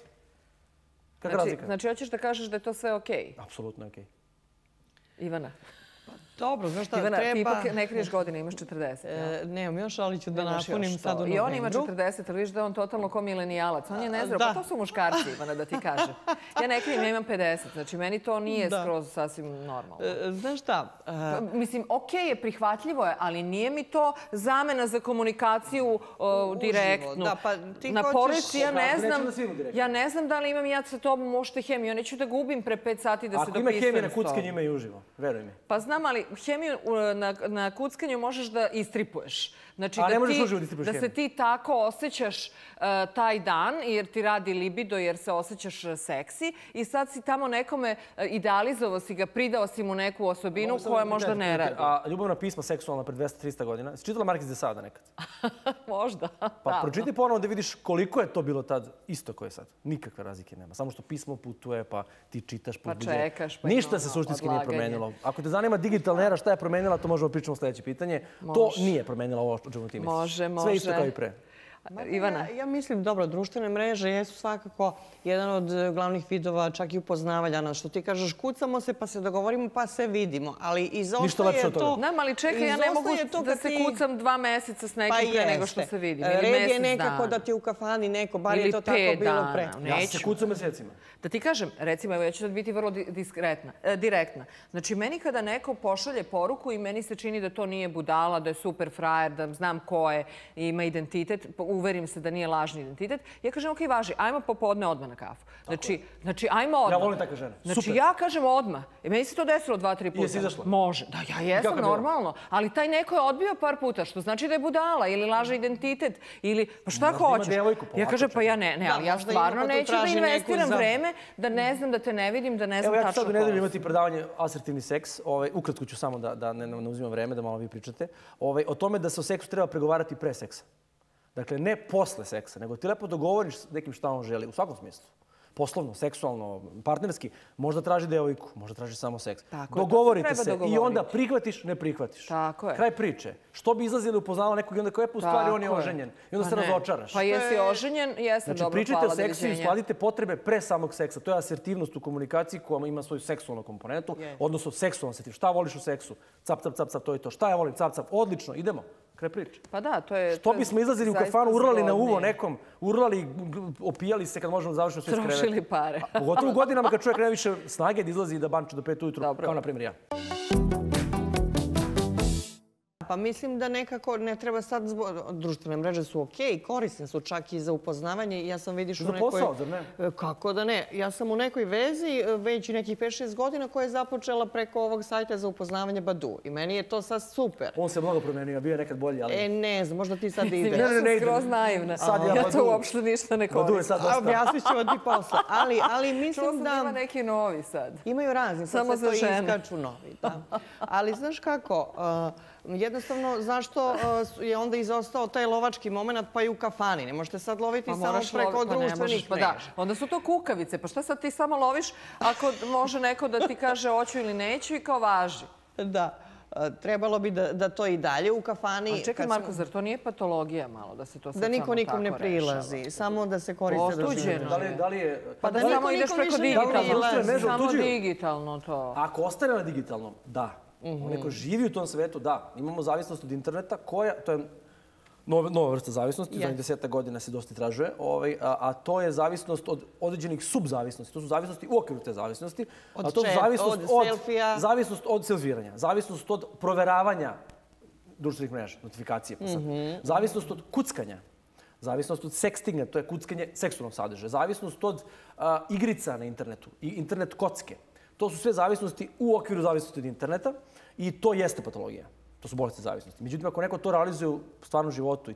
Kakva razlika? Znači, hoćeš da kažeš da je to sve okej? Apsolutno okej. Ivana? Dobro, znaš šta, Ivana, ti treba... ipak ne kriješ godine, imaš 40. Nemam još, ali ću da napunim sad u novembru. I on ima 40, ali viš da je on totalno ko milenijalac. On je nezdrav, pa to su muškarci, Ivana, da ti kažem. Ja ne krijem, ja imam 50, znači meni to nije skroz sasvim normalno. Znaš šta? Mislim, okej je, prihvatljivo je, ali nije mi to zamena za komunikaciju direktnu. Na poruci ja ne znam da li imam ja sa tobom uopšte hemiju. Ja neću da gubim pre 5 sati da se dopisujem s tobom. Ako ima hemija na kuckanju, ima i uživo. Veruj mi. Pa znam, ali hemiju na kuckanju možeš da istripuješ. Znači, da se ti tako osjećaš taj dan, jer ti radi libido, jer se osjećaš seksi i sad si tamo nekome idealizovao si ga, pridao si mu neku osobinu koja možda ne radi. A ljubavna pisma seksualna pred 200-300 godina, si čitala Markiz de Sada nekad? Možda. Pa pročitaj ponovo da vidiš koliko je to bilo tad isto koje je sad. Nikakve razlike nema. Samo što pismo putuje, pa ti čitaš, pa čekaš. Ništa se suštinski nije promenilo. Ako te zanima digitalna era, šta je promenila, to možemo pričati u sljedeće pitanje. To nije promenila ovo o čemu ti misliš. Može. Sve isto kao i pre. Ivana? Ja mislim, dobro, društvene mreže jesu svakako jedan od glavnih vidova čak i upoznavanja. Što ti kažeš, kucamo se pa se dogovorimo pa se vidimo. Ali izostaje to... Znam, ali čekaj, ja ne mogu da se kucam 2 meseca s nekim pre nego što se vidim. Red je nekako da ti u kafani neko, bar je to tako bilo pre. Ja se kucam mesecima. Da ti kažem, recimo, ja ću sad biti vrlo direktna. Znači, meni kada neko pošalje poruku i meni se čini da to nije budala, da je super frajer, da znam ko je, ima identitet, uverim se da nije lažni identitet, ja kažem, ok, važi, ajmo popodne odmah na kafu. Znači, ajmo odmah. Ja volim takve žene. Znači, ja kažem odmah. I meni se to desilo 2-3 puta. Jesi izašla? Može. Da, ja jesam, normalno. Ali taj neko je odbio par puta, što znači da je budala ili laže identitet ili pa šta hoćeš. Ja kažem, pa ja ne, ali ja stvarno neću da investiram vreme, da ne znam, da te ne vidim, da ne znam tačno ko. Evo, ja ću sad u nedelju imati predavanje Asertivni seks. Ukratko ću samo da ne uzimam vreme, da malo vi pričate. O tome da se o seksu treba pregovarati pre seksa. Dakle, ne posle seksa, nego ti lepo dogovoriš s nekim šta on želi, u svakom smislu. Poslovno, seksualno, partnerski, možda traži devojku, možda traži samo seks. Dogovorite se i onda prihvatiš, ne prihvatiš. Tako je. Kraj priče. Što bi izlazili upoznala nekog i onda kao u stvari on je oženjen. I onda se razočaraš. Pa jesi oženjen, jesam, dobro, hvala, doviđenja. Znači, pričajte o seksu i uskladite potrebe pre samog seksa. To je asertivnost u komunikaciji koja ima svoju seksualnu komponentu, odnosno seksualnu asertivnost. Šta voliš u seksu? Cap, cap, cap, cap, to je to. Šta ja volim? Cap, cap. Odlično, idemo. Kraj priče. Pa da, to je... Što bismo izlazili u kafanu, urlali na uvo nekom, urlali, opijali se kad možemo da završimo sve skreveti. Trošili pare. Pogotovo u godinama kad čovjek nema više snage da izlazi i da banče do 5 ujutru, kao na primjer ja. Pa mislim da nekako ne treba sad... Društvene mreže su okej, korisne su čak i za upoznavanje. Ja sam vidiš u nekoj... Za posao, zar ne? Kako da ne? Ja sam u nekoj vezi već nekih 5-6 godina koja je započela preko ovog sajta za upoznavanje Badoo. I meni je to sad super. On se mnogo promenio, bio je nekad bolji, ali... Ne znam, možda ti sad ideš. Ja sam skroz naivna. Ja to uopšte ništa ne koristim. Badoo je sad dosta. Objasnit ću ti posle. Ali mislim da... Ima neki novi sad. Imaju razni, sad se to iskaču novi. Ali znaš kako... Jednostavno, zašto je onda izostao taj lovački moment pa i u kafani? Ne možete sad loviti samo preko društvenih mreža. Onda su to kukavice. Pa šta sad ti samo loviš ako može neko da ti kaže hoću ili neću i kao važi? Da. Trebalo bi da to i dalje u kafani... Ali čekaj, Marko, zar to nije patologija malo da se to sad samo tako rešava? Da niko nikom ne prilazi, samo da se koriste društvene mreže. Da li je... Pa da samo ideš preko digitalno. Samo digitalno to. Ako ostane na digitalnom, da. Neko živi u tom svetu, da. Imamo zavisnost od interneta koja, to je nova vrsta zavisnosti, za 10 godina se dosta istražuje, a to je zavisnost od određenih subzavisnosti. To su zavisnosti u okviru te zavisnosti. Od selfija. Zavisnost od selfiranja, zavisnost od proveravanja društvenih mreža, notifikacije. Zavisnost od kuckanja. Zavisnost od sextinga, to je kuckanje seksualnog sadržaja. Zavisnost od igrica na internetu i internet kocke. To su sve zavisnosti u okviru zavisnosti od interneta i to jeste patologija. To su bolesti zavisnosti. Međutim, ako neko to realizuje u stvarnom životu i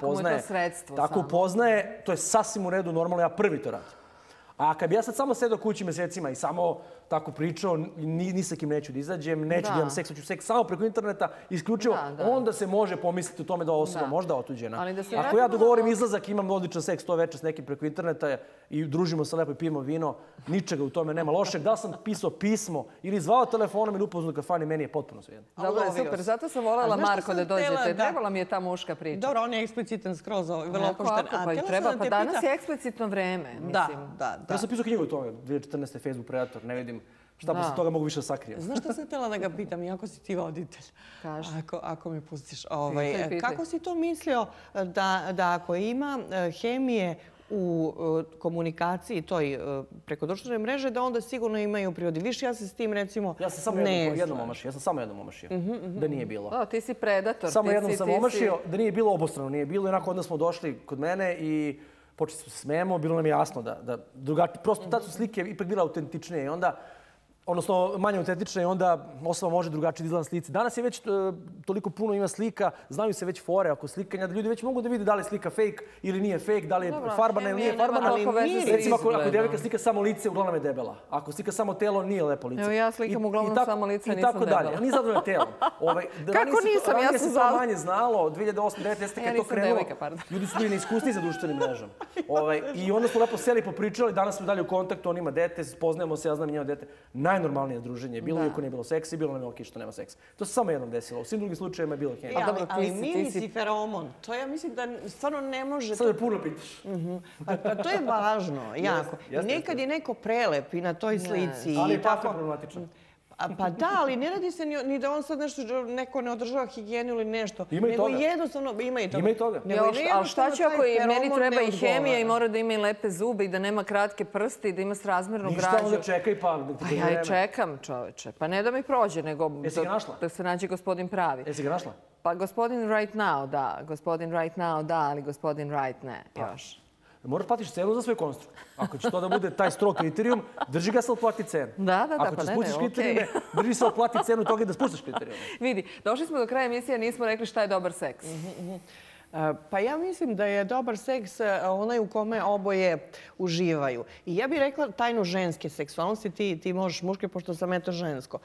tako upoznaje, to je sasvim u redu, normalno, ja prvi to radim. A kad bi ja sad samo sedao kući mesecima i samo tako pričao, ni sa kim neću da izađem, neću da imam seks, hoću seks samo preko interneta, isključivo, onda se može pomisliti o tome da ova osoba možda otuđena. Ako ja dogovorim izlazak, imam odličan seks to večer s nekim preko interneta i družimo se lepo i pijemo vino, ničega u tome nema lošeg. Da sam pisao pismo ili zvao telefonom ili upoznao u kafani, meni je potpuno svejedno. Dobro, super. Zato sam voljela, Marko, da dođete. Trebala mi je ta muška priča. Dobro, on je eksplicitan skroz, vrlo opušten. Pa danas je eksplicitno vreme, mislim. Da. Ja sam pisao knjigu o tome, 2014. Facebook Predator, ne vidim Šta posle toga mogu više da sakrijem? Znaš šta sam htjela da ga pitam, iako si ti voditelj? Kaži. Ako mi pustiš. Kako si to mislio da ako ima hemije u komunikaciji toj preko društvene mreže, da onda sigurno imaju prirodi više? Ja se s tim, recimo, ja sam samo jednom omašio. Ja sam samo jednom omašio. Da nije bilo. Ti si predator. Samo jednom sam omašio, da nije bilo obostrano. Nije bilo. Onako onda smo došli kod mene i počeli smo se smijemo. Bilo nam je jasno da drugačije. Prosto tad su slike ipak bile autentičnije. I onda, odnosno manje autentične, i onda osoba može drugačije da izgleda na slici. Danas je već toliko puno ima slika, znaju se već fore oko slikanja, da ljudi već mogu da vide da li je slika fake ili nije fake, da li je farbana ili nije farbana. Recimo, ako devojka slika samo lice, uglavnom je debela. Ako slika samo telo, nije lepo lice. Evo ja slikam uglavnom samo lice, nisam debela. A nije zadovoljna telom. Kako nisam? Ja sam to manje znalo, 2008-2010 kad je to krenulo. Ljudi su bili neiskusni za društvenim mrežama. I onda smo lepo seli, popričali, danas smo dalje u kontaktu, on ima dete, poznajemo se, ja znam i njeno dete. Najnormalnije druženje je bilo, iako nije bilo seksi, bilo nam je okej što nema seksa. To se samo jednom desilo. U svim drugim slučajevima je bilo hemija. Ali miris i feromon, to ja mislim da stvarno ne može... Sad me puno pitaš. Pa to je važno, jako. Nekad je neko prelep i na toj slici. Ali je partner problematičan. Pa da, ali ne radi se ni da on sad neko ne održava higijenu ili nešto. Ima i toga. Nego jednostavno, ima i toga. Ima i toga. Ali šta će ako i meni treba i hemija i mora da ima i lepe zube i da nema kratke prste i da ima srazmernu građu? Ništa, onda čekaj pa... Pa ja i čekam, čoveče. Pa ne da mi prođe, nego da se nađe gospodin pravi. Jesi ga našla? Pa gospodin right now, da. Gospodin right now, da, ali gospodin right ne, još. Moraš platiš cenu za svoj konstrukt. Ako će to da bude taj strog kriterijum, drži ga se otplati cenu. Da, pa ne, Ako će spustiš kriterijume, drži se otplati cenu toga da spustiš kriterijume. Vidi, došli smo do kraja emisije, nismo rekli šta je dobar seks. Pa ja mislim da je dobar seks onaj u kome oboje uživaju. I ja bih rekla tajnu ženske seksualnosti, ti možeš muške, pošto sam eto žensko.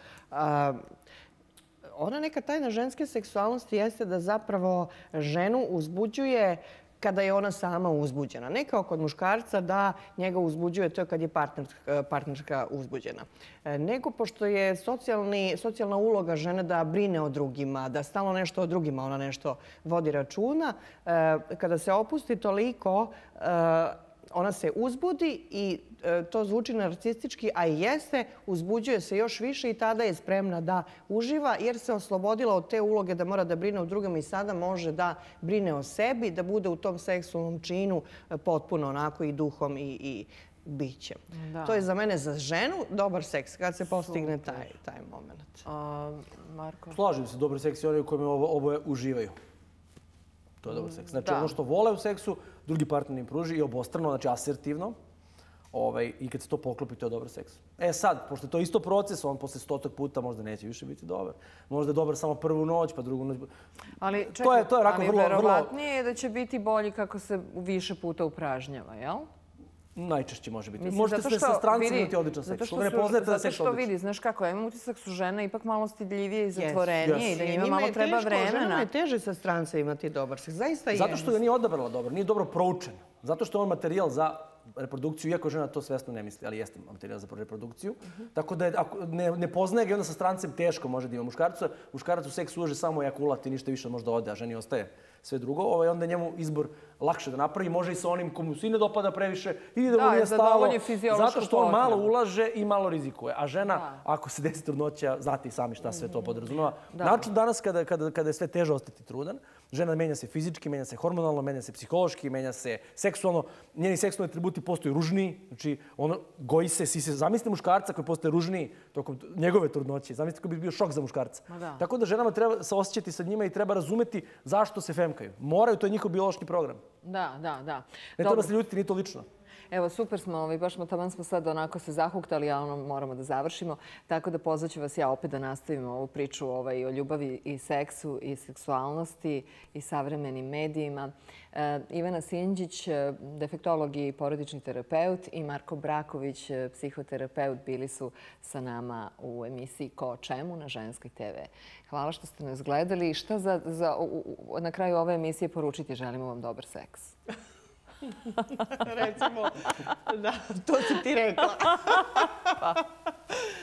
Ona neka tajna ženske seksualnosti jeste da zapravo ženu uzbuđuje kada je ona sama uzbuđena. Ne kao kod muškarca da njega uzbuđuje to kad je partnerka uzbuđena. Nego pošto je socijalna uloga žene da brine o drugima, da stalno nešto o drugima, ona nešto vodi računa. Kada se opusti toliko, ona se uzbudi i to zvuči narcistički, a i jeste, uzbuđuje se još više i tada je spremna da uživa jer se oslobodila od te uloge da mora da brine o drugima i sada može da brine o sebi, da bude u tom seksualnom činu potpuno onako i duhom i bićem. To je za mene, za ženu, dobar seks kad se postigne taj moment. Marko? Slažem se, dobar seks je onaj u kojem oboje uživaju. To je dobar seks. Znači ono što vole u seksu, drugi partner im pruži i obostrano, znači asertivno. I kad se to poklopi, to je dobar seks. Sad, pošto je to isto proces, on posle 100 puta možda neće više biti dobar. Možda je dobar samo prvu noć, pa drugu noć. Ali čekaj, ali verovatnije je da će biti bolji kako se više puta upražnjava, jel? Najčešće može biti. Možete se sa strancima imati odličan seks. Što ne poznajete da seks odličan. Zato što vidi, znaš kako, ja imam utisak su žene ipak malo stidljivije i zatvorenije i da njima malo treba vremena. Ženama je teže sa stranca imati dobar seks. Zaista je. Zato što ga nije odabrala dobro, nije dobro proučen. Zato što je on materijal za reprodukciju, iako žena to svesno ne misli, ali jeste materijal za reprodukciju. Tako da ako ne poznaje ga, onda sa strancem teško može da ima muškarca. Muškarac u seksu uže samo ejakulat i ništa više možda ode, a ženi ostaje sve drugo. Onda je njemu izbor lakše da napravi. Može i sa onim komu se i ne dopada previše ili da mu nije stalo. Zato što on malo ulaže i malo rizikuje. A žena, ako se desi trudnoća, znate i sami šta sve to podrazumeva. Način danas kada je sve teže ostati trudan, žena menja se fizički, menja se hormonalno, menja se psihološki, menja se seksualno. Njeni seksualni atributi postaju ružniji. Znači, ono goji se, zamislite muškarca koji postaje ružniji tokom njegove trudnoće. Zamislite koji bi bio šok za muškarca. Tako da ženama treba se osjećati sa njima i treba razumeti zašto se femkaju. Moraju, to je njihov biološki program. Da. Ne treba se ljutiti, nije to lično. Evo, super smo, baš taman smo sad onako se zahuktali, a moramo da završimo. Tako da pozvaću vas ja opet da nastavimo ovu priču o ljubavi i seksu i seksualnosti i savremenim medijima. Ivana Sinđić, defektolog i porodični terapeut, i Marko Braković, psihoterapeut, bili su sa nama u emisiji Ko o čemu na Ženskoj TV. Hvala što ste nas gledali i šta na kraju ove emisije poručiti? Želimo vam dobar seks. Recimo, da, to si ti rekla.